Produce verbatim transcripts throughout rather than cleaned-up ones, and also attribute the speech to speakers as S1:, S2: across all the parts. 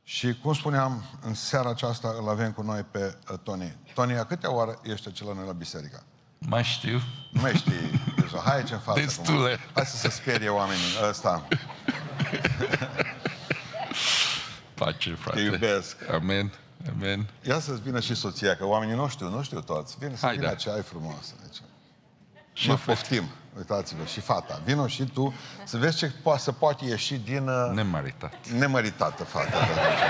S1: Și cum spuneam, în seara aceasta îl avem cu noi pe uh, Tony. Tony, a câtea oară ești acela noi la biserică?
S2: Mai știu.
S1: Nu mai știi. Deja. Hai aici în față.
S2: Destule.
S1: Hai să se sperie oamenii. Ăsta.
S2: Pace, frate.
S1: Te iubesc.
S2: Amen. Amen.
S1: Ia să-ți vină și soția, că oamenii nu știu, nu știu toți. Vine să
S2: Hai,
S1: vină
S2: da.
S1: ce ai frumoasă. Deci.
S2: Și
S1: Mă
S2: fete.
S1: poftim. Uitați-vă. Și fata. Vino și tu să vezi ce poate, să poate ieși din... Uh,
S2: Nemăritat.
S1: nemăritată fată.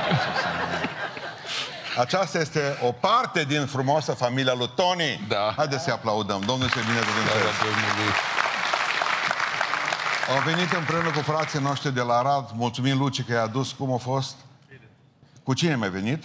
S1: Aceasta este o parte din frumoasa familia lui Tony.
S2: Da.
S1: Haideți să-i aplaudăm. Domnul să-i binecuvânteze.
S2: Slava Domnului.
S1: Au venit împreună cu frații noștri de la Arad. Mulțumim, Luci, că i-a adus. Cum a fost? Cu cine mi-a venit?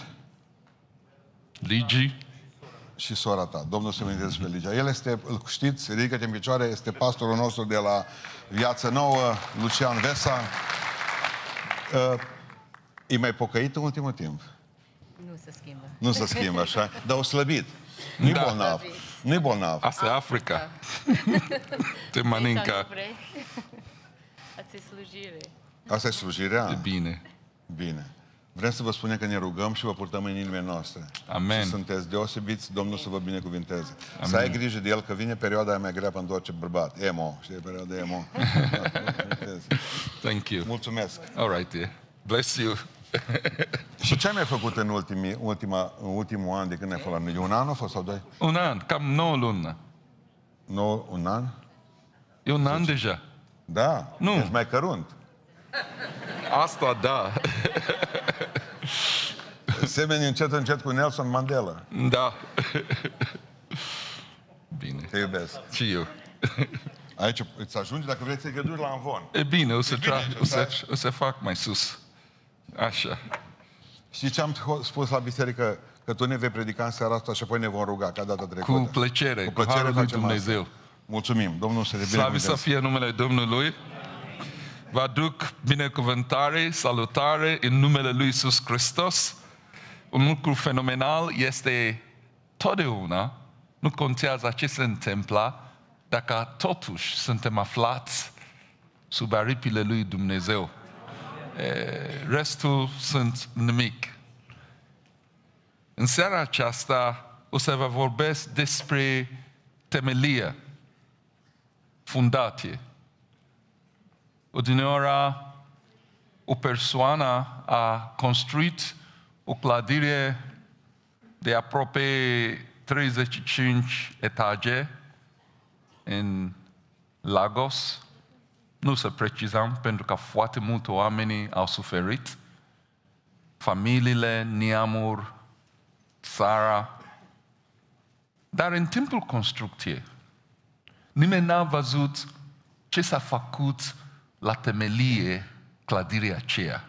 S2: Ligi.
S1: Și sora ta. Domnul să binecuvânteze pe Ligia. El este, îl știți, ridică-te în picioare, este pastorul nostru de la Viață Nouă, Lucian Vesa. Uh, e mai pocăit în ultimul timp?
S3: Nu se schimbă.
S1: Nu se schimbă, așa? Dar o slăbit. Nu-i
S2: Da.
S1: bolnav. Nu-i bolnav.
S2: Asta e Africa. Te mănâncă.
S3: Asta e slujire.
S1: Asta e slujirea?
S2: E bine.
S1: Bine. Vrem să vă spunem că ne rugăm și vă purtăm în inimile noastre.
S2: Amen.
S1: Și sunteți deosebiți, Domnul să vă binecuvinteze.
S2: Amen.
S1: Să ai grijă de el, că vine perioada aia mai grea pentru orice bărbat. Emo, știi, perioada emo.
S2: Thank you.
S1: Mulțumesc.
S2: All right, dear. Bless you.
S1: Și ce ai mai făcut în, ultimii, ultima, în ultimul an de când ai fost la noi? Un an a fost sau doi?
S2: Un an, cam nouă luni.
S1: Nu, un an?
S2: E un an deja.
S1: Da.
S2: Nu.
S1: Ești mai cărunt.
S2: Asta da.
S1: Semeni încet, încet cu Nelson Mandela.
S2: Da. Bine.
S1: Te iubesc.
S2: Și eu.
S1: Aici îți ajunge dacă vrei să-i găduri la Amvon.
S2: E bine, o să,
S1: bine,
S2: tra-
S1: ce
S2: o, să,
S1: faci?
S2: o să fac mai sus. Așa.
S1: Știi ce am spus la biserică? Că tu ne vei predica în seara asta și apoi ne vom ruga ca data trecută.
S2: Cu plăcere,
S1: Cu
S2: cu
S1: plăcere
S2: harul lui
S1: facem
S2: Dumnezeu.
S1: asta. Mulțumim. Domnul să ne
S2: Slavă să
S1: binecuvânteze.
S2: fie numele Domnului. Vă aduc binecuvântare, salutare în numele lui Iisus Hristos. Un lucru fenomenal este totdeauna, nu contează ce se întâmplă, dacă totuși suntem aflați sub aripile lui Dumnezeu. E, restul sunt nimic. În seara aceasta o să vă vorbesc despre temelie, fundație. Odinioara, o persoană a construit o clădire de aproape treizeci și cinci etaje în Lagos. Nu să precizăm, pentru că foarte mulți oameni au suferit. Familiile, neamuri, țara. Dar în timpul construcției, nimeni n-a văzut ce s-a făcut la temelie clădirea aceea.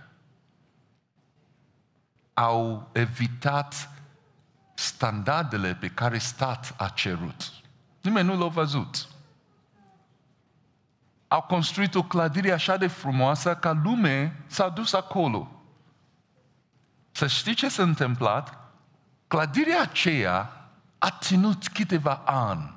S2: Au evitat standardele pe care stat a cerut. Nimeni nu l-a văzut. Au construit o clădire așa de frumoasă ca lume s-a dus acolo. Să știi ce s-a întâmplat? Clădirea aceea a ținut câteva ani.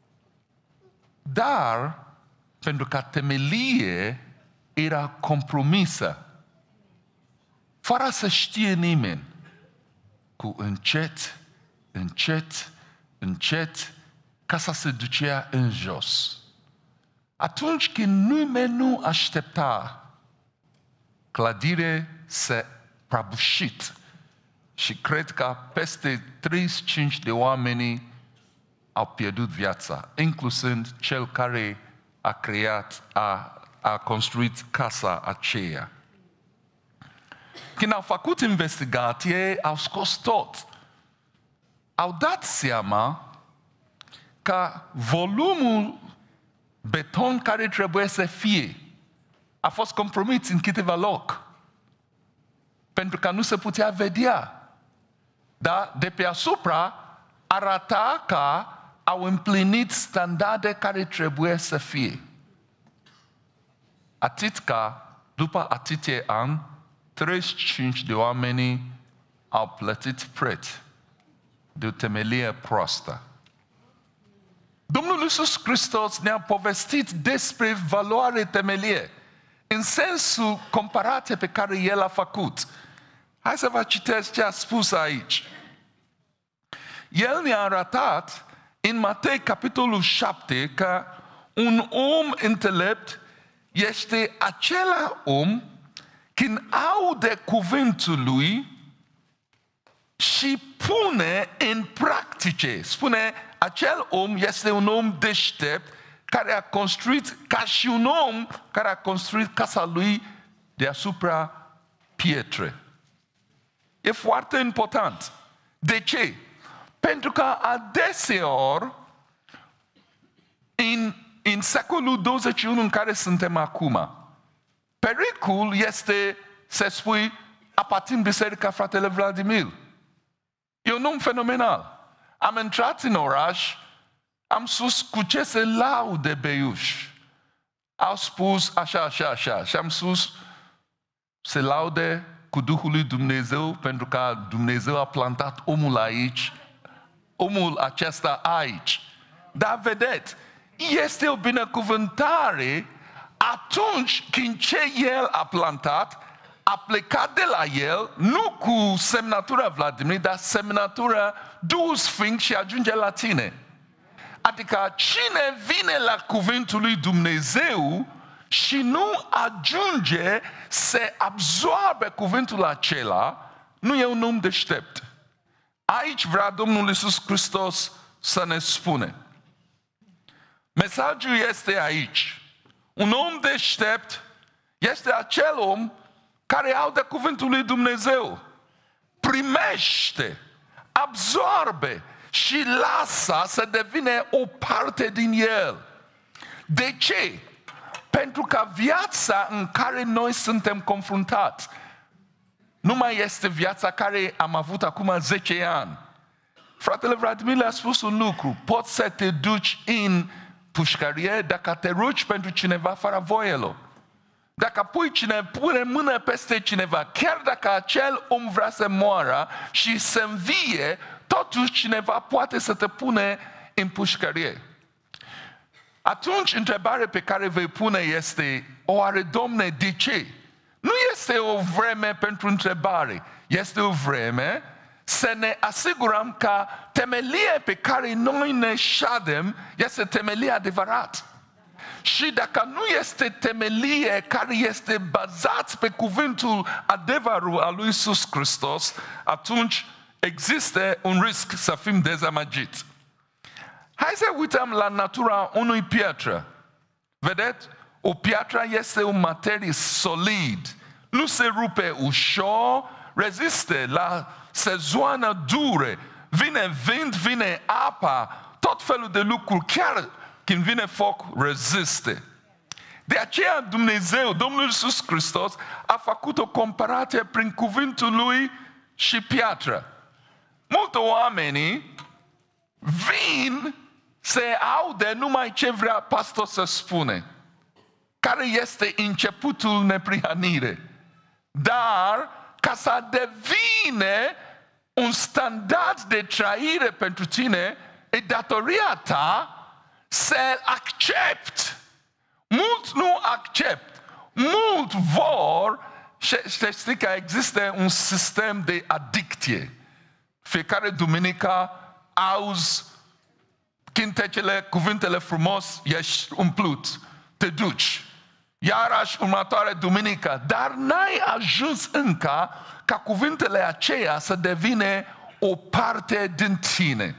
S2: Dar, pentru că temelie era compromisă, fără să știe nimeni, cu încet, încet, încet, casa se ducea în jos. Atunci când nimeni nu aștepta, clădire se prăbușit și cred că peste treizeci și cinci de oameni au pierdut viața, inclusiv cel care a creat, a, a construit casa aceea. Când au făcut investigație, au scos tot. Au dat seama că volumul beton care trebuie să fie a fost compromis în câteva loc. Pentru că nu se putea vedea. Dar de pe asupra arăta că au împlinit standarde care trebuie să fie. Atât că, după atâția ani, treizeci și cinci de oameni au plătit preț de o temelie proastă. Domnul Iisus Hristos ne-a povestit despre valoare temelie, în sensul comparației pe care El a făcut. Hai să vă citesc ce a spus aici. El ne-a arătat în Matei, capitolul șapte, că un om înțelept este acela om când aude cuvântul lui și pune în practice. Spune, acel om este un om deștept care a construit, ca și un om care a construit casa lui deasupra pietre. E foarte important. De ce? Pentru că adeseori, în, în secolul douăzeci și unu în care suntem acum, pericol este să spui, aparțin Biserica Fratele Vladimir. E un om fenomenal. Am intrat în oraș, am spus cu ce se laude Beiuș. Au spus așa, așa, așa. Și am spus, se laude cu Duhul lui Dumnezeu, pentru că Dumnezeu a plantat omul aici, omul acesta aici. Dar vedeți, este o binecuvântare atunci când ce El a plantat a plecat de la El, nu cu semnătura Vladimir, dar semnătura Duhul Sfânt și ajunge la tine. Adică cine vine la cuvântul lui Dumnezeu și nu ajunge să absorbe cuvântul acela, nu e un om deștept. Aici vrea Domnul Iisus Hristos să ne spune. Mesajul este aici. Un om deștept este acel om care aude cuvântul lui Dumnezeu, primește, absorbe și lasă să devine o parte din el. De ce? Pentru că viața în care noi suntem confruntați nu mai este viața care am avut acum zece ani. Fratele Vladimir le-a spus un lucru. Poți să te duci în pușcărie dacă te rogi pentru cineva fără voie lui. Dacă pui cine, pune mână peste cineva, chiar dacă acel om vrea să moară și să învie, totuși cineva poate să te pune în pușcărie. Atunci, întrebarea pe care vei pune este, oare, Domne, de ce? Nu este o vreme pentru întrebare, este o vreme să ne asigurăm că temelia pe care noi ne șadem este temelia adevărat. Și dacă nu este temelie care este bazat pe cuvântul adevărul al lui Iisus Hristos, atunci există un risc să fim dezamăgiți. Hai să uităm la natura unui piatră. Vedeți? O piatră este o materie solid. Nu se rupe ușor, reziste la sezoane dure. Vine vânt, vine apa, tot felul de lucruri. Chiar când vine foc, reziste. De aceea Dumnezeu, Domnul Iisus Hristos, a făcut o comparație prin cuvântul Lui și piatră. Mulți oameni vin să aude numai ce vrea pastor să spune, care este începutul neprihănire. Dar ca să devine un standard de trăire pentru tine, e datoria ta să accepti. Mulți nu accept. Mulți vor și știi că există un sistem de adicție. Fiecare duminică auzi cântecele, cuvintele frumos, ești umplut, te duci. Iarăși următoarea duminică, dar n-ai ajuns încă ca cuvintele aceea să devine o parte din tine.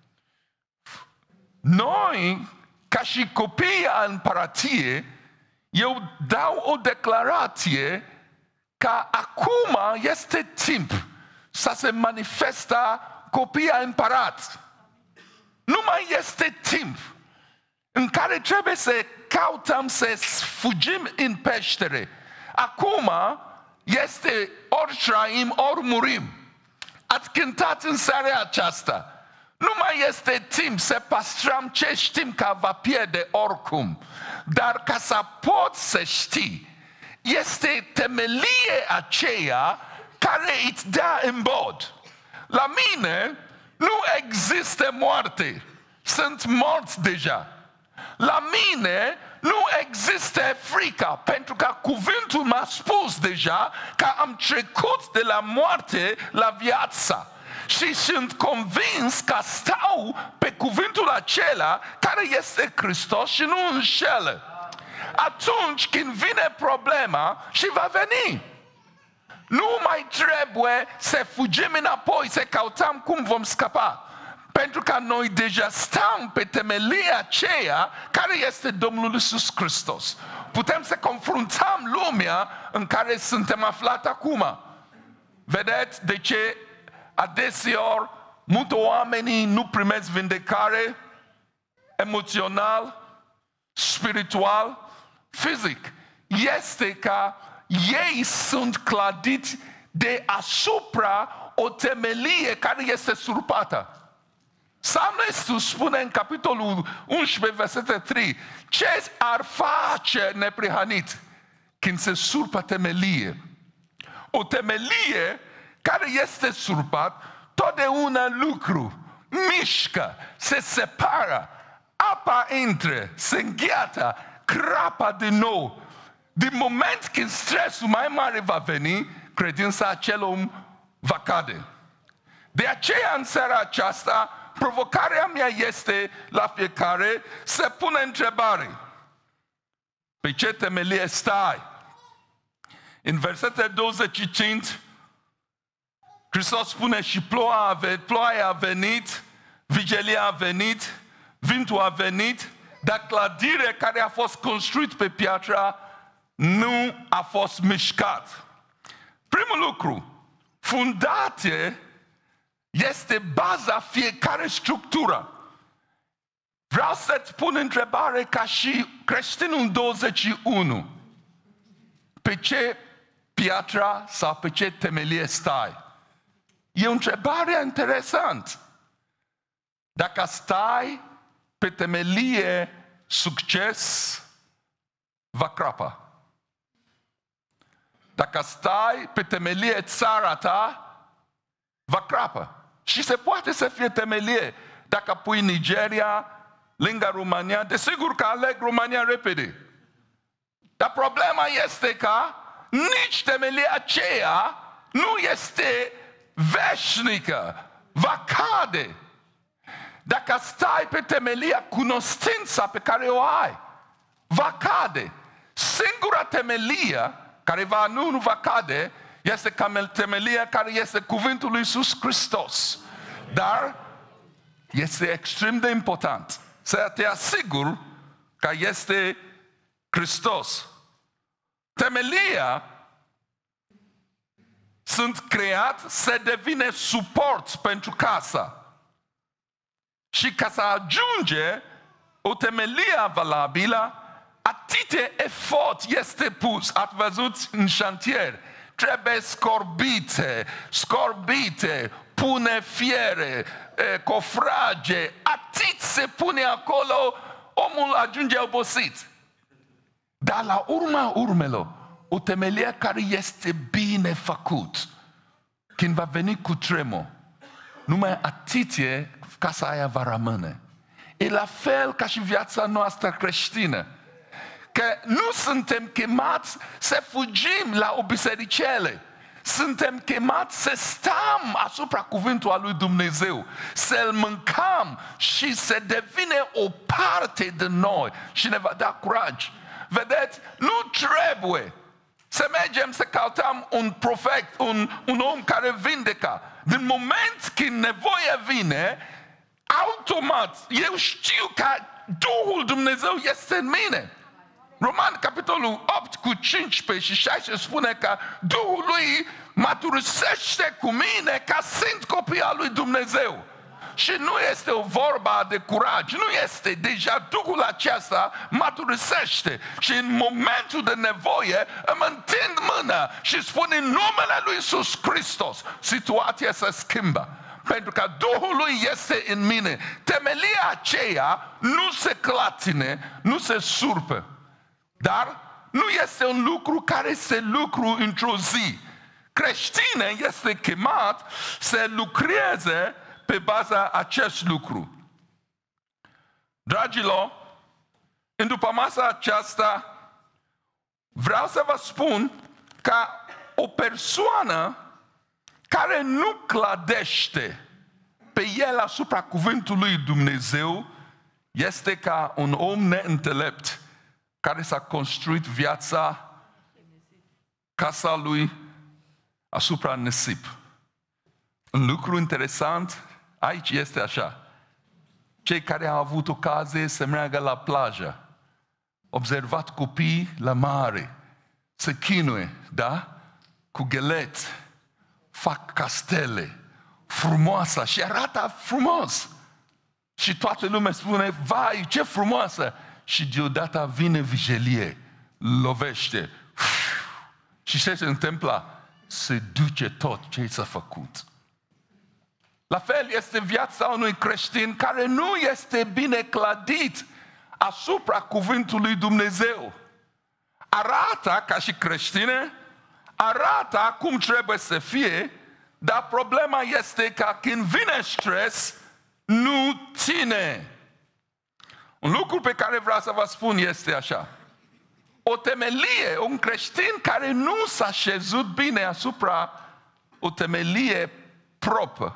S2: Noi, ca și copiii în împărație, eu dau o declarație că acum este timp să se manifestă copiii împărați. Nu mai este timp în care trebuie să căutăm să fugim în peștere. Acum este ori trăim, ori murim. Ați cântat în seara aceasta. Nu mai este timp să păstrăm ce știm că va pierde oricum. Dar ca să poți să știi, este temelie aceea care îți dă în bod. La mine nu există moarte. Sunt morți deja. La mine nu există frica, pentru că cuvântul m-a spus deja că am trecut de la moarte la viață. Și sunt convins că stau pe cuvântul acela care este Hristos și nu înșelă. Atunci când vine problema și va veni, nu mai trebuie să fugim înapoi, să căutăm cum vom scăpa. Pentru că noi deja stăm pe temelia aceea care este Domnul Iisus Hristos. Putem să confruntăm lumea în care suntem aflați acum. Vedeți de ce adeseori multe oameni nu primesc vindecare emoțional, spiritual, fizic. Este că ei sunt clădiți deasupra o temelie care este surpată. Psalmistul spune în capitolul unsprezece, versetul trei, ce ar face neprihănit când se surpă temelie? O temelie care este surpat, totdeauna lucru, mișcă, se separă, apa intră, se îngheată, crapa din nou. Din moment când stresul mai mare va veni, credința acel om va cade. De aceea în seara aceasta, provocarea mea este la fiecare să pună întrebare. Pe ce temelie stai? În versetul douăzeci și cinci, Hristos spune și ploua a venit, ploaia a venit, vigilia a venit, vântul a venit, dar clădirea care a fost construită pe piatră nu a fost mișcat. Primul lucru, fundație este baza fiecare structură. Vreau să-ți pun întrebare ca și creștinul douăzeci și unu. Pe ce piatră sau pe ce temelie stai? E o întrebare interesantă. Dacă stai pe temelie succes, va crapa. Dacă stai pe temelie țara ta, va crapă. Și se poate să fie temelie. Dacă pui Nigeria lângă România, desigur că aleg România repede. Dar problema este că nici temelia aceea nu este veșnică, va cade. Dacă stai pe temelia cunoștința pe care o ai, va cade. Singura temelie care va, nu, nu va cade este temelia care este cuvântul lui Iisus Hristos. Dar este extrem de important să te asiguri că este Hristos. Temelia sunt creat să devină suport pentru casa. Și ca să ajunge o temelie valabilă, atâtea efort este pus. Ați văzut în șantier. Trebuie scorbite, scorbite, pune fiere, cofrage, atât se pune acolo, omul ajunge obosit. Dar la urma urmelor, o temelie care este bine făcut, când va veni cu tremur, numai atât casa aia va rămâne. E la fel ca și viața noastră creștină. Că nu suntem chemați să fugim la o bisericele. Suntem chemați să stăm asupra cuvântului lui Dumnezeu, să-l mâncăm și să devine o parte de noi și ne va da curaj. Vedeți, nu trebuie să mergem să căutăm un profet, un, un om care vindecă. Din moment când nevoia vine, automat, eu știu că Duhul Dumnezeu este în mine. Roman, capitolul opt, cu cincisprezece și șaisprezece spune că Duhul lui maturisește cu mine ca sunt copii al lui Dumnezeu. Și nu este o vorba de curaj, nu este. Deja Duhul acesta maturisește și în momentul de nevoie îmi întind mâna și spun în numele lui Iisus Hristos, situația se schimbă. Pentru că Duhul lui este în mine. Temelia aceea nu se clatine, nu se surpe. Dar nu este un lucru care se lucru într-o zi. Creștinul este chemat să lucreze pe baza acest lucru. Dragilor, în după masa aceasta, vreau să vă spun că o persoană care nu clădește pe el asupra cuvântului lui Dumnezeu este ca un om neînțelept care s-a construit viața, casa lui asupra nisip. Un lucru interesant aici este așa. Cei care au avut ocazie să meargă la plajă, observat copii la mare, se chinuie, da? Cu gheleți, fac castele, frumoasă și arată frumos. Și toată lumea spune, vai, ce frumoasă! Și deodată vine vijelie, lovește. Și ce se întâmplă? Se duce tot ce s-a făcut. La fel este viața unui creștin care nu este bine clădit asupra cuvântului lui Dumnezeu. Arată ca și creștine, arată cum trebuie să fie, dar problema este că când vine stres, nu ține. Un lucru pe care vreau să vă spun este așa. O temelie, un creștin care nu s-a șezut bine asupra o temelie propriu,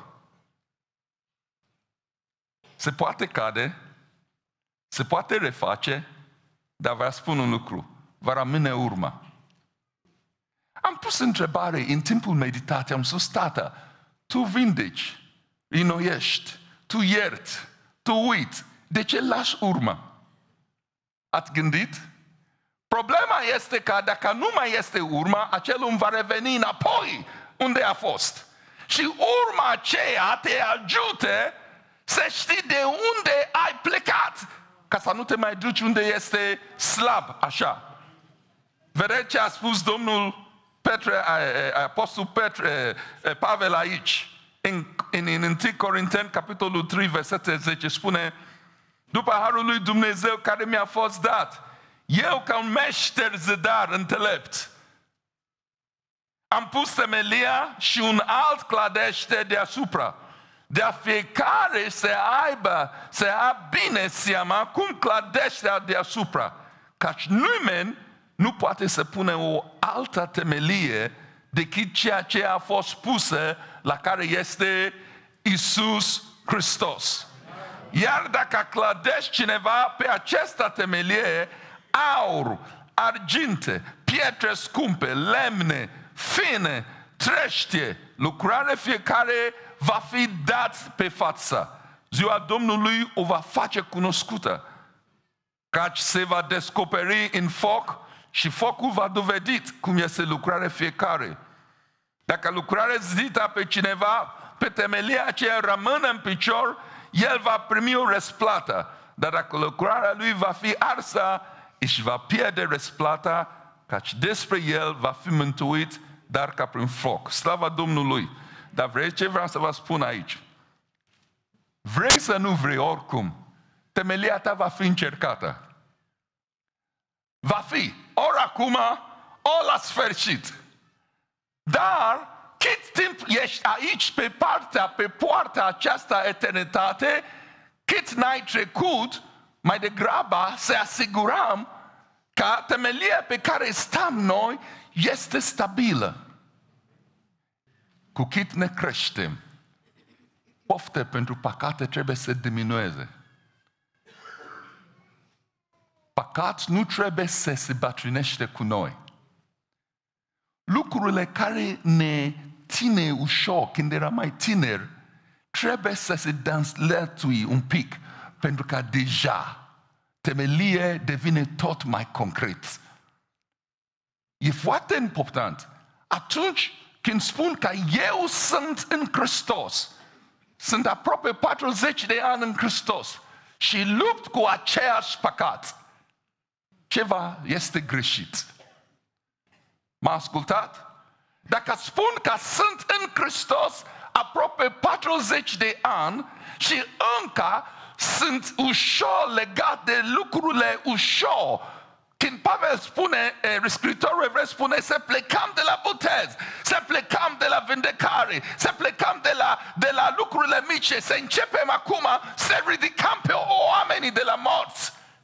S2: se poate cade, se poate reface, dar vreau să spun un lucru, va rămâne urma. Am pus întrebare în timpul meditației, am spus, tată, tu vindeci, înnoiești, tu ierți, tu uiți, de ce lași urma? Ați gândit? Problema este că dacă nu mai este urma, acel om va reveni înapoi unde a fost. Și urma aceea te ajută să știi de unde ai plecat, ca să nu te mai duci unde este slab, așa. Vedeți ce a spus Domnul Petre, Apostol Petre, Pavel aici, în, în, în întâi Corinteni, capitolul trei, versetul zece, spune, după harul lui Dumnezeu care mi-a fost dat, eu ca un meșter zădar înțelept, am pus temelia și un alt clădește deasupra. De-a fiecare să aibă, să ia bine seama cum clădește deasupra. Căci nimeni nu poate să pune o altă temelie decât ceea ce a fost pusă, la care este Iisus Hristos. Iar dacă clădești cineva pe această temelie, aur, arginte, pietre scumpe, lemne, fine, trește, lucrare fiecare va fi dat pe față. Ziua Domnului o va face cunoscută, căci se va descoperi în foc și focul va dovedi cum este lucrarea fiecare. Dacă lucrarea zidită pe cineva, pe temelia aceea rămâne în picior, el va primi o răsplată. Dar dacă lucrarea lui va fi arsă, își va pierde răsplata, căci despre el va fi mântuit, dar ca prin foc. Slava Domnului! Dar vreți ce vreau să vă spun aici? Vrei să nu vrei oricum, temelia ta va fi încercată. Va fi ori acum, ori la sfârșit. Dar cât timp ești aici pe partea, pe poarta aceasta eternitate, cât n-ai trecut, mai degrabă să asigurăm că temelia pe care stăm noi este stabilă. Cu cât ne creștem, pofte pentru păcate trebuie să diminueze. Păcat nu trebuie să se bătrânește cu noi. Lucrurile care ne ține ușor când eram mai tineri, trebuie să se dansletui un pic, pentru că deja temelie devine tot mai concret. E foarte important. Atunci când spun că eu sunt în Hristos, sunt aproape patruzeci de ani în Hristos și lupt cu aceeași păcat, ceva este greșit. M-a ascultat? Dacă spun că sunt în Hristos aproape patruzeci de ani și încă sunt ușor legat de lucrurile ușor, când Pavel spune, scriitorul evreu spune, să plecăm de la botez, să plecăm de la vindecare, să plecăm de la, de la lucrurile mici, să începem acum să ridicăm pe oamenii de la morți.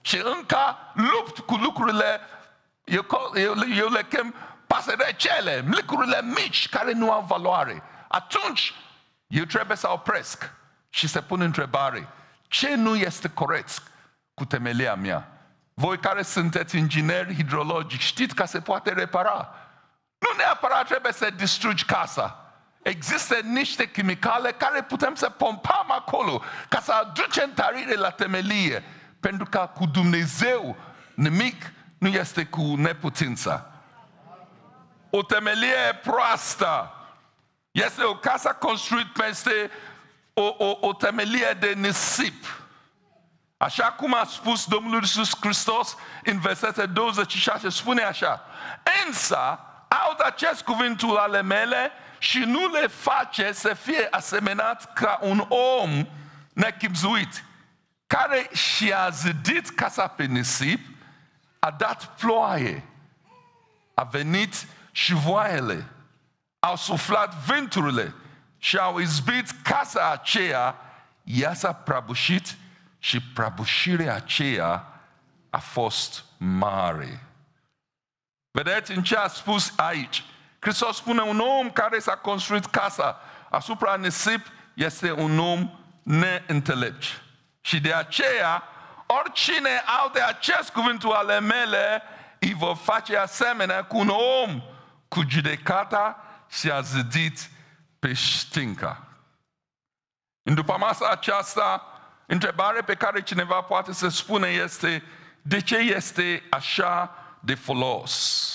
S2: și încă lupt cu lucrurile, eu, eu, eu le chem pasărecele, lucrurile mici care nu au valoare. Atunci, eu trebuie să opresc și să pun întrebare. Ce nu este corect cu temelia mea? Voi care sunteți ingineri hidrologici, știți că se poate repara. Nu neapărat trebuie să distrugi casa. Există niște chimicale care putem să pompăm acolo ca să aducem întărire la temelie. Pentru că cu Dumnezeu nimic nu este cu neputință. O temelie proastă este o casă construită peste o, o, o temelie de nisip. Așa cum a spus Domnul Iisus Hristos în versetul douăzeci și șase, spune așa: însă aud acest cuvântul ale mele și nu le face să fie asemenat ca un om nechibzuit, care și-a zidit casa pe nisip, a dat ploaie, a venit și voaiele, au suflat vânturile și au izbit casa aceea, ea s-a prăbușit și prăbușirea aceea a fost mare. Vedeți în ce a spus aici? Hristos spune un om care s-a construit casa asupra nisip este un om neînțelept. Și de aceea, oricine aude acest cuvântul ale mele, îi vor face asemenea cu un om cu judecata și a zidit pe știnca. În după masa aceasta, întrebarea pe care cineva poate să spune este: de ce este așa de folos?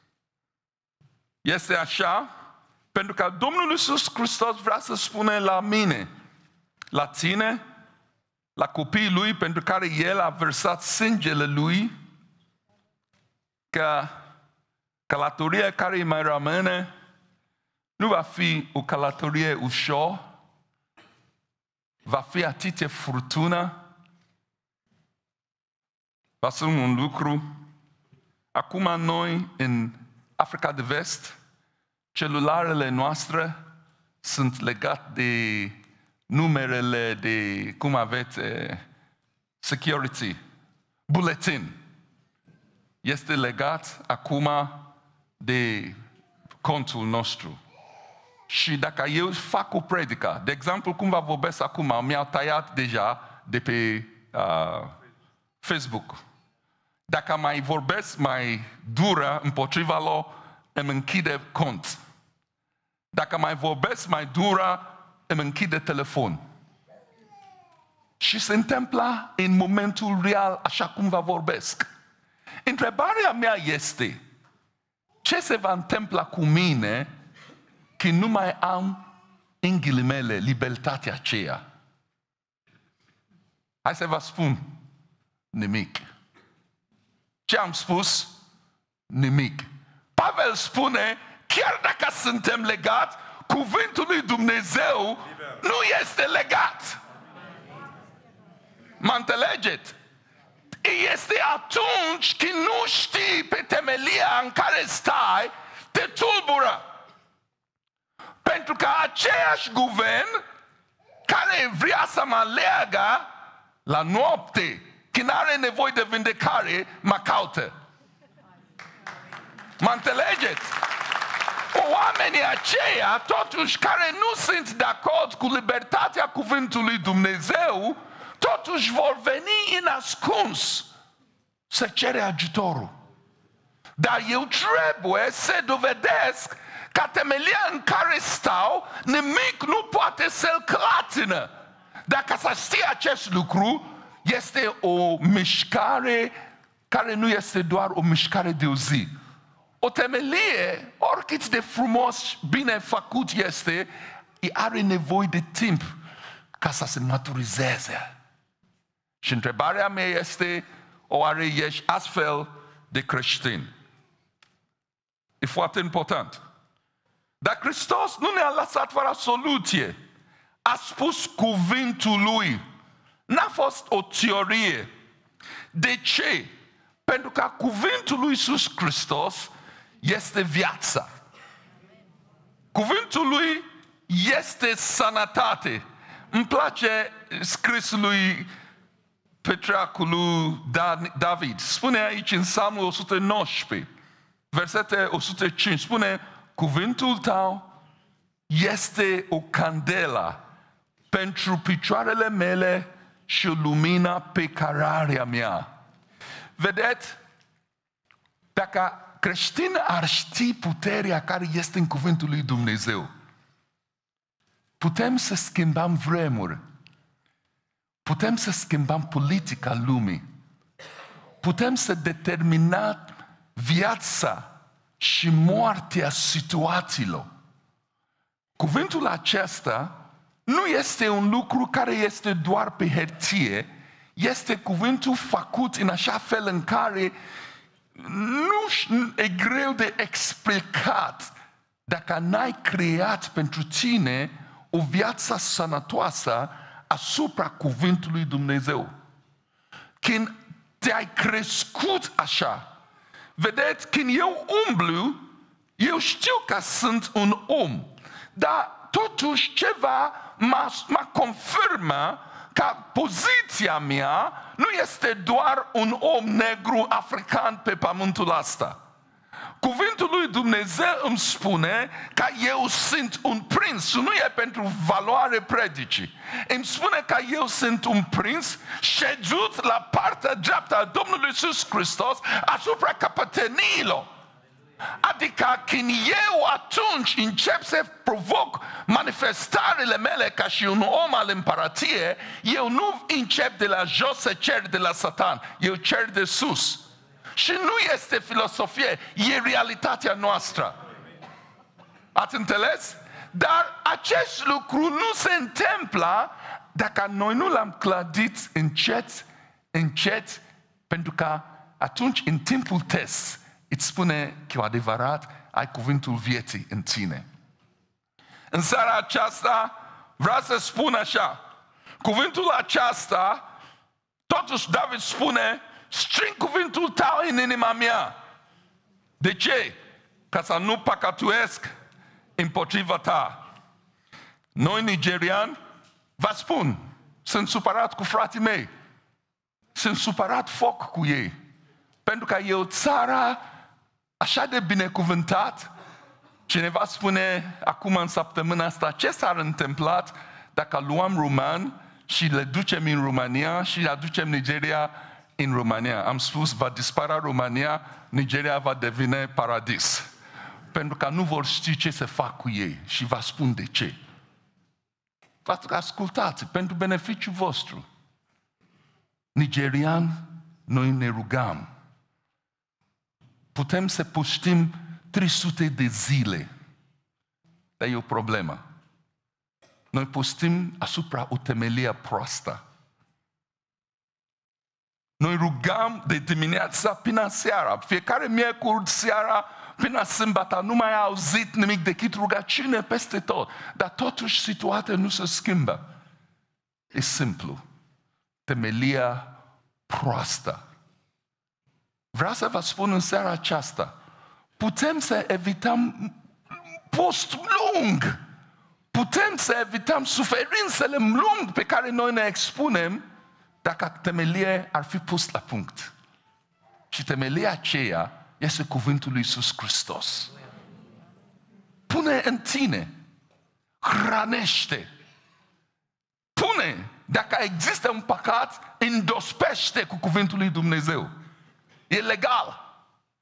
S2: Este așa pentru că Domnul Iisus Hristos vrea să spune la mine, la tine, la copiii Lui pentru care El a vărsat sângele Lui, că călătoria care îi mai rămâne nu va fi o călătorie ușor, va fi atâtea furtună. Va fi un lucru. Acum noi, în Africa de Vest, celularele noastre sunt legate de numerele de, cum aveți, security, buletin. Este legat acum de contul nostru. Și dacă eu fac o predică, de exemplu, cum vă vorbesc acum, mi-au tăiat deja de pe uh, Facebook. Dacă mai vorbesc mai dură împotriva lor, îmi închide cont. Dacă mai vorbesc mai dură, îmi închide telefon. Și se întâmplă în momentul real, așa cum vă vorbesc. Întrebarea mea este: ce se va întâmpla cu mine când nu mai am, în ghilimele, libertatea aceea? Hai să vă spun: nimic. Ce am spus? Nimic. Pavel spune, chiar dacă suntem legați, cuvântul lui Dumnezeu nu este legat. Mă înțelegeți? Este atunci când nu știi pe temelia în care stai, te tulbură. Pentru că aceeași guvern care vrea să mă leagă la noapte, când are nevoie de vindecare, mă caută. Mă înțelegeți? Oamenii aceia, totuși, care nu sunt de acord cu libertatea cuvântului Dumnezeu, totuși vor veni în ascuns să cere ajutorul. Dar eu trebuie să dovedesc că temelia în care stau, nimic nu poate să-l clatină. Dacă să știi acest lucru, este o mișcare care nu este doar o mișcare de o zi. O temelie, oricât de frumos, bine făcut este, are nevoie de timp ca să se maturizeze. Și întrebarea mea este, oare ești astfel de creștin? E foarte important. Dar Hristos nu ne-a lăsat fără soluție. A spus cuvântul Lui. N-a fost o teorie. De ce? Pentru că cuvântul lui Iisus Hristos este viața. Cuvântul lui este sănătate. Îmi place scrisul lui Petracul lui David. Spune aici în Psalmul o sută nouăsprezece, versetul o sută cinci, spune: cuvântul tău este o candelă pentru picioarele mele și o lumină pe cărarea mea. Vedeți? Dacă creștinii ar ști puterea care este în cuvântul lui Dumnezeu, putem să schimbăm vremuri, putem să schimbăm politica lumii, putem să determinăm viața și moartea situațiilor. Cuvântul acesta nu este un lucru care este doar pe hârtie, este cuvântul făcut în așa fel în care nu e greu de explicat dacă n-ai creat pentru tine o viață sănătoasă asupra cuvântului Dumnezeu. Când te-ai crescut așa, vedeți, când eu umblu, eu știu că sunt un om, dar totuși ceva mă, mă confirmă că poziția mea nu este doar un om negru african pe pământul ăsta. Cuvântul lui Dumnezeu îmi spune că eu sunt un prinț, nu e pentru valoare predicii. Îmi spune că eu sunt un prinț ședut la partea dreaptă a Domnului Iisus Hristos asupra căpeteniilor. Adică când eu atunci încep să provoc manifestările mele ca și un om al împărăției, eu nu încep de la jos să cer de la Satan, eu cer de sus. Și nu este filosofie, e realitatea noastră. Ați înțeles? Dar acest lucru nu se întâmplă dacă noi nu l-am clădit încet, încet, pentru că atunci, în timpul test, îți spune că adevărat ai cuvântul vieții în tine. În seara aceasta vreau să spun așa, cuvântul acesta, totuși David spune: string cuvântul tău în inima mea. De ce? Ca să nu păcătuiesc împotriva ta. Noi nigeriani, vă spun, sunt supărat cu frații mei. Sunt supărat foc cu ei. Pentru că e o țară așa de binecuvântat. Cineva spune acum în săptămâna asta: ce s-ar întâmplat dacă luăm romani și le ducem în România și le aducem Nigeria în România? Am spus, va dispara România, Nigeria va deveni paradis. Pentru că nu vor ști ce să fac cu ei. Și vă spun de ce. Ascultați, pentru beneficiul vostru. Nigerian, noi ne rugăm. Putem să puștim trei sute de zile. Dar e o problemă. Noi pustim asupra o temelie proastă. Noi rugăm de dimineața până seara. Fiecare miercuri seara până sâmbătă nu mai au auzit nimic decât rugăciune peste tot. Dar totuși situația nu se schimbă. E simplu. Temelia proastă. Vreau să vă spun în seara aceasta, putem să evităm post lung. Putem să evităm suferințele lung pe care noi ne expunem dacă temelia ar fi pus la punct. Și temelia aceea este cuvântul lui Iisus Hristos. Pune în tine, hrănește. Pune, dacă există un păcat, îndospește cu cuvântul lui Dumnezeu. E legal.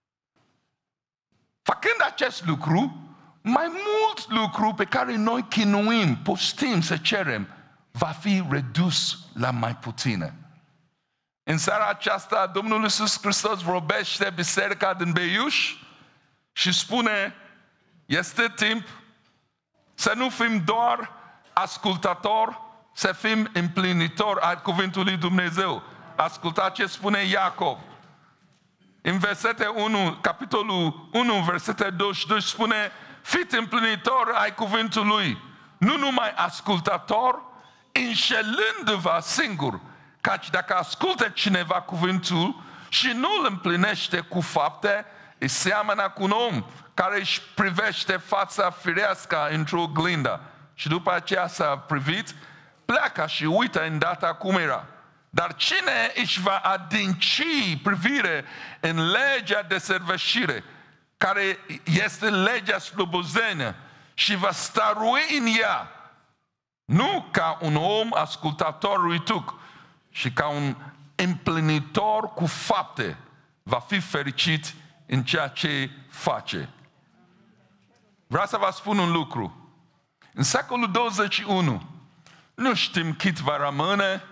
S2: Făcând acest lucru, mai mult lucru pe care noi chinuim, postim să cerem, va fi redus la mai puține. În seara aceasta, Domnul Iisus Hristos vorbește biserica din Beiuș și spune: este timp să nu fim doar ascultători, să fim împlinitori al cuvântului Dumnezeu. Ascultați ce spune Iacov. În versetul unu, capitolul unu, versetul douăzeci și doi spune: fiți împlinitori ai cuvântului, nu numai ascultător, înșelându-vă singur. Căci dacă ascultă cineva cuvântul și nu îl împlinește cu fapte, îi seamănă cu un om care își privește fața firească într-o oglindă și după aceea s-a privit, pleacă și uită îndată cum era. Dar cine își va adânci privire în legea de săvârșire, care este legea slobozenia, și va stărui în ea, nu ca un om ascultator uituc, și ca un împlinitor cu fapte, va fi fericit în ceea ce face. Vreau să vă spun un lucru. În secolul douăzeci și unu, nu știm cât va rămâne,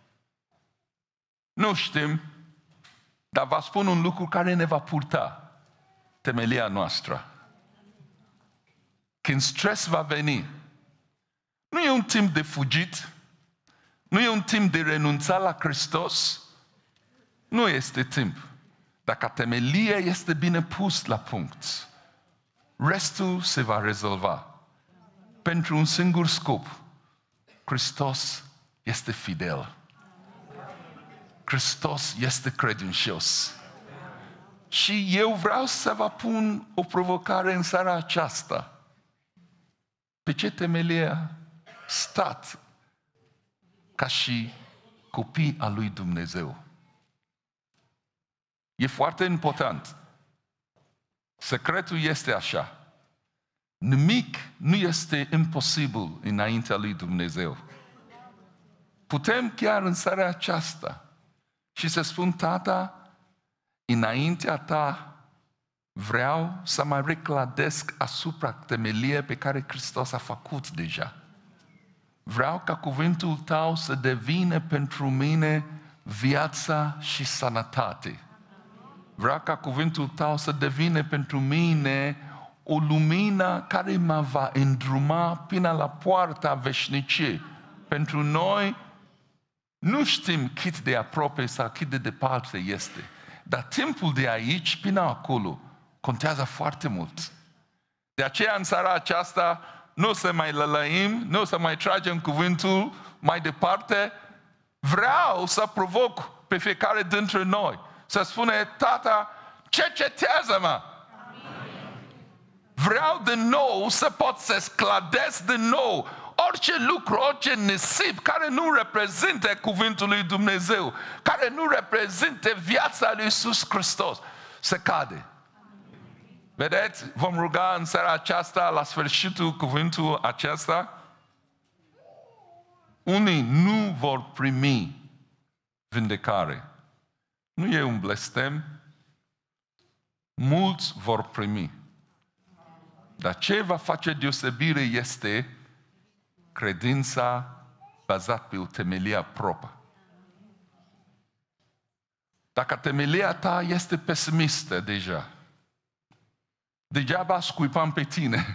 S2: nu știm, dar vă spun un lucru care ne va purta temelia noastră. Când stres va veni, nu e un timp de fugit, nu e un timp de renunța la Hristos, nu este timp. Dacă temelia este bine pus la punct, restul se va rezolva. Pentru un singur scop: Hristos este fidel. Hristos este credincios. Și eu vreau să vă pun o provocare în seara aceasta. Pe ce temelie stat ca și copii al lui Dumnezeu? E foarte important. Secretul este așa: nimic nu este imposibil înaintea lui Dumnezeu. Putem chiar în seara aceasta și să spun: Tata, înaintea ta vreau să mă recladesc asupra temeliei pe care Hristos a făcut deja. Vreau ca cuvântul tău să devină pentru mine viața și sănătate. Vreau ca cuvântul tău să devină pentru mine o lumină care mă va îndruma până la poarta veșniciei. Pentru noi nu știm cât de aproape sau cât de departe este, dar timpul de aici până acolo contează foarte mult. De aceea în seara aceasta nu o să mai lălăim, nu o să mai tragem cuvântul mai departe. Vreau să provoc pe fiecare dintre noi să spune: Tata, cercetează-mă! Vreau din nou să pot să scladesc din nou orice lucru, orice nisip care nu reprezintă cuvântul lui Dumnezeu, care nu reprezintă viața lui Iisus Hristos, să cade. Vedeți? Vom ruga în seara aceasta, la sfârșitul cuvântul acesta. Unii nu vor primi vindecare. Nu e un blestem. Mulți vor primi. Dar ce va face deosebire este credința bazată pe o temelie proprie. Dacă temelia ta este pesimistă deja, degeaba scuipam pe tine.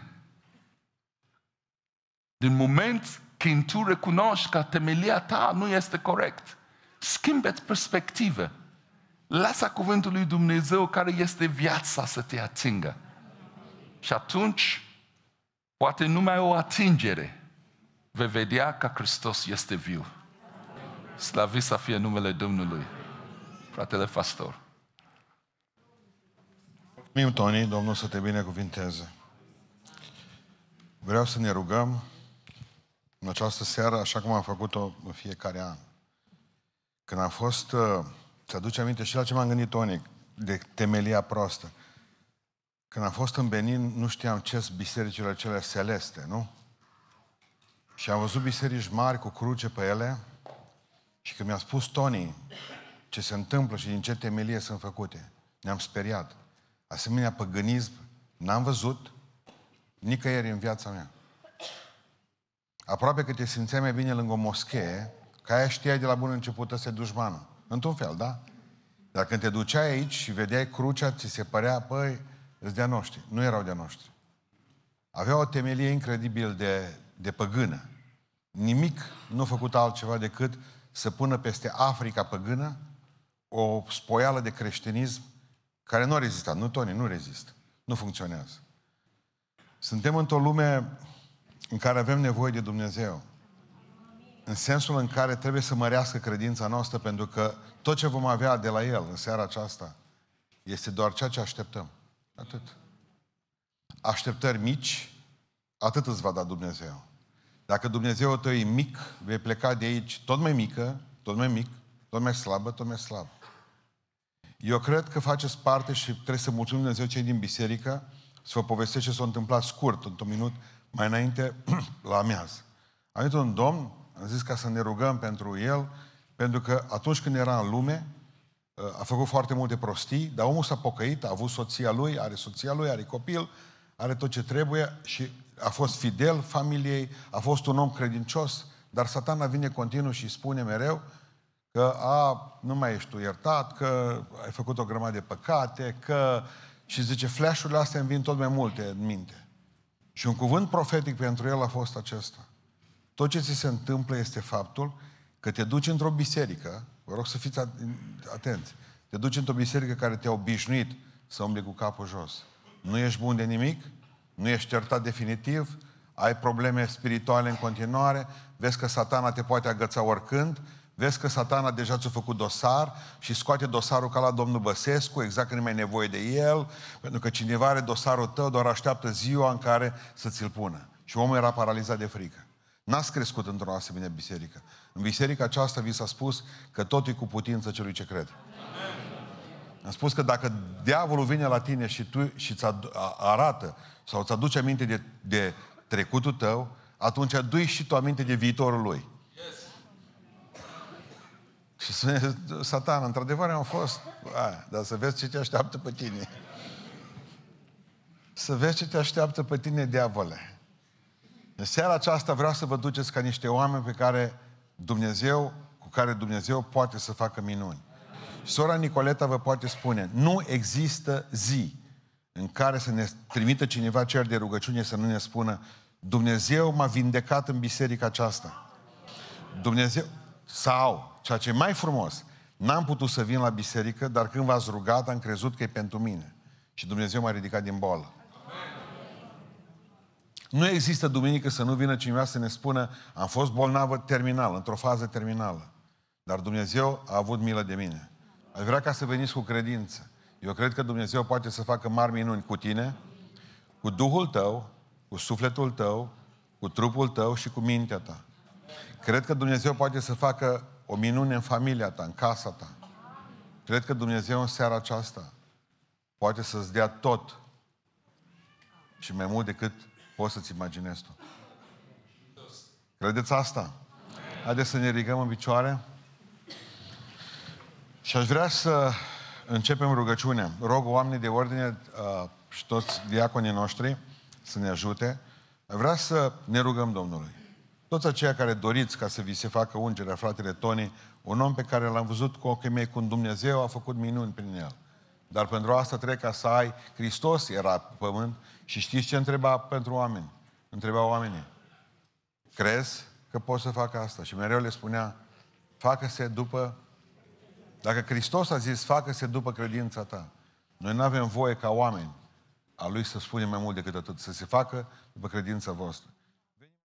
S2: Din moment când tu recunoști că temelia ta nu este corect, schimbă-ți perspectivă. Lasă cuvântul lui Dumnezeu care este viața să te atingă. Și atunci, poate numai o atingere, vei vedea că Hristos este viu. Slăvit să fie numele Domnului. Fratele pastor.
S1: Mulțumim, Tony, Domnul să te binecuvinteze. Vreau să ne rugăm în această seară, așa cum am făcut-o în fiecare an. Când am fost, ți aduce aminte și la ce m-am gândit, Tony, de temelia proastă. Când am fost în Benin, nu știam ce sunt bisericile acelea celeste, nu? Și am văzut biserici mari cu cruce pe ele și când mi-a spus Tony ce se întâmplă și din ce temelie sunt făcute, ne-am speriat. Asemenea păgânism n-am văzut nicăieri în viața mea. Aproape că te simțeai mai bine lângă o moschee, că aia știai de la bun început să se dușmană. Într-un fel, da? Dar când te duceai aici și vedeai crucea, ți se părea, păi, îți de-a noștri. Nu erau de-a noștri. Aveau o temelie incredibil de, de păgână. Nimic nu a făcut altceva decât să pună peste Africa păgână o spoială de creștinism care nu a rezistat. Nu, Tony, nu rezistă. Nu funcționează. Suntem într-o lume în care avem nevoie de Dumnezeu. În sensul în care trebuie să mărească credința noastră, pentru că tot ce vom avea de la El în seara aceasta este doar ceea ce așteptăm. Atât. Așteptări mici, atât îți va da Dumnezeu. Dacă Dumnezeu tău e mic, vei pleca de aici tot mai mică, tot mai mic, tot mai slabă, tot mai slabă. Eu cred că faceți parte și trebuie să mulțumim Dumnezeu cei din biserică, să vă povestesc ce s-a întâmplat scurt, într-un minut, mai înainte, la amiază. A venit un domn, am zis ca să ne rugăm pentru el, pentru că atunci când era în lume, a făcut foarte multe prostii, dar omul s-a pocăit, a avut soția lui, are soția lui, are copil, are tot ce trebuie și a fost fidel familiei, a fost un om credincios, dar Satana vine continuu și spune mereu că a, nu mai ești tu iertat, că ai făcut o grămadă de păcate, că... Și zice, flash-urile astea îmi vin tot mai multe în minte. Și un cuvânt profetic pentru el a fost acesta. Tot ce ți se întâmplă este faptul că te duci într-o biserică, vă rog să fiți atenți, te duci într-o biserică care te-a obișnuit să umbli cu capul jos. Nu ești bun de nimic, nu ești iertat definitiv, ai probleme spirituale în continuare, vezi că Satana te poate agăța oricând, vezi că Satana deja ți-a făcut dosar și scoate dosarul ca la domnul Băsescu, exact că nu mai e nevoie de el, pentru că cineva are dosarul tău, doar așteaptă ziua în care să ți-l pună. Și omul era paralizat de frică. N-ați crescut într-o asemenea biserică. În biserica aceasta vi s-a spus că tot e cu putință celui ce crede. Am spus că dacă diavolul vine la tine și, tu, și îți arată sau îți aduce aminte de, de trecutul tău, atunci adui și tu aminte de viitorul lui. Yes. Și spune, Satan, într-adevăr am fost, a, dar să vezi ce te așteaptă pe tine. Să vezi ce te așteaptă pe tine, diavole. În seara aceasta vreau să vă duceți ca niște oameni pe care Dumnezeu, cu care Dumnezeu poate să facă minuni. Sora Nicoleta vă poate spune, nu există zi în care să ne trimită cineva cer de rugăciune să nu ne spună Dumnezeu m-a vindecat în biserica aceasta. Dumnezeu, sau, ceea ce e mai frumos, n-am putut să vin la biserică, dar când v-ați rugat, am crezut că e pentru mine. Și Dumnezeu m-a ridicat din boală. Nu există duminică să nu vină cineva să ne spună am fost bolnavă terminal, într-o fază terminală. Dar Dumnezeu a avut milă de mine. Aș vrea ca să veniți cu credință. Eu cred că Dumnezeu poate să facă mari minuni cu tine, cu Duhul tău, cu sufletul tău, cu trupul tău și cu mintea ta. Cred că Dumnezeu poate să facă o minune în familia ta, în casa ta. Cred că Dumnezeu în seara aceasta poate să-ți dea tot și mai mult decât poți să-ți imaginezi tu. Credeți asta? Haideți să ne ridicăm în picioare. Și aș vrea să începem rugăciunea. Rog oamenii de ordine uh, și toți diaconii noștri să ne ajute. Vreau să ne rugăm Domnului. Toți aceia care doriți ca să vi se facă ungerea, fratele Toni, un om pe care l-am văzut cu ochii mei, cum Dumnezeu a făcut minuni prin el. Dar pentru asta trebuie ca să ai... Hristos era pe pământ și știți ce întreba pentru oameni? Întreba oamenii. Crezi că poți să facă asta? Și mereu le spunea, facă-se după... Dacă Hristos a zis, facă-se după credința ta, noi nu avem voie ca oameni a Lui să spunem mai mult decât atât, să se facă după credința voastră.